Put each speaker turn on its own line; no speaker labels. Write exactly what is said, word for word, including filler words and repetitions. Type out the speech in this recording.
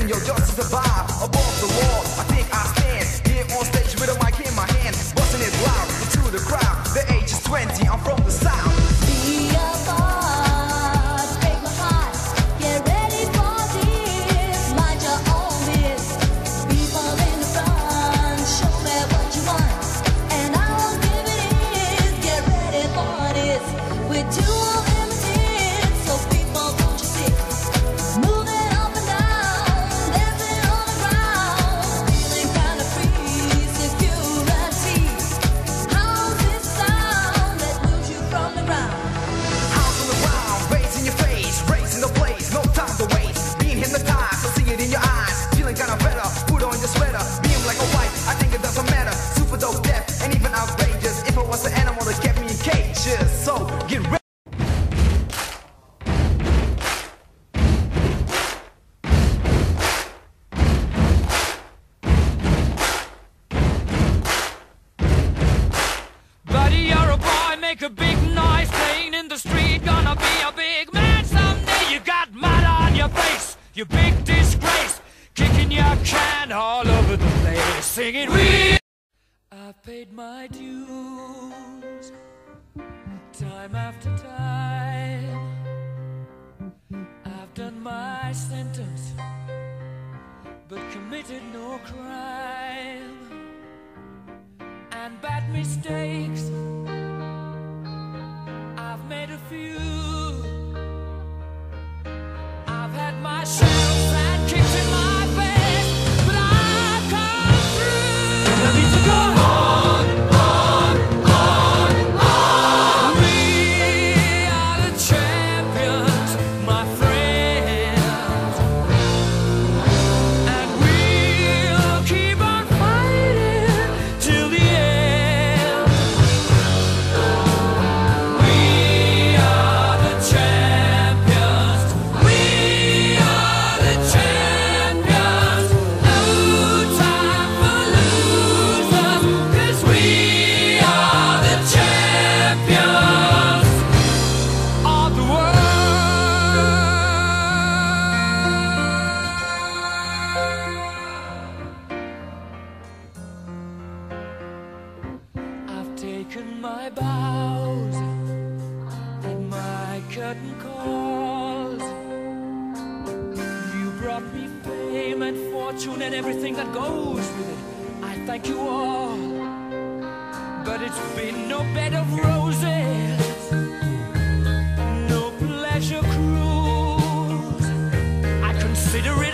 living your just to survive. Above the law, I think I stand here on stage with a mic in my hand, busting it loud into the crowd. The age is twenty, I'm from the south.
Be a boss, break my heart. Get ready for this. Mind your own biz. People in the front, show me what you want, and I will give it is. Get ready for this. We're too limited, so people don't you see? Moving up and down, dancing on the ground, feeling kind of free, security. How's this sound that moves you from the ground?
House on the ground, raising your face, raising the place, no time to waste. Being hypnotized, I see it in your eyes. Feeling kinda better, put on your sweater. Being black or white, I think it doesn't matter. Super dope, deaf, and even outrageous. If it was an animal that kept me in cages, so get ready.
Buddy, you're a boy, make a big noise, playing in the street, gonna be a big man someday. You got mud on your face, you big disgrace, kicking your can all over the place, singing we. I've paid my dues, time after time. I've done my sentence, but committed no crime. And bad mistakes, I've made a few. I've had my shells and kicks in my face, but I've come through. I need to go on, on, on, on. We are the champions, my friends, and we'll keep on fighting till the end. We are the champions. We are the champions. No time for losers, 'cause we are the champions of the world. I've taken my bows and my curtain calls. You brought me fame and fortune and everything that goes with it. I thank you all, but it's been no bed of roses, no pleasure cruise. I consider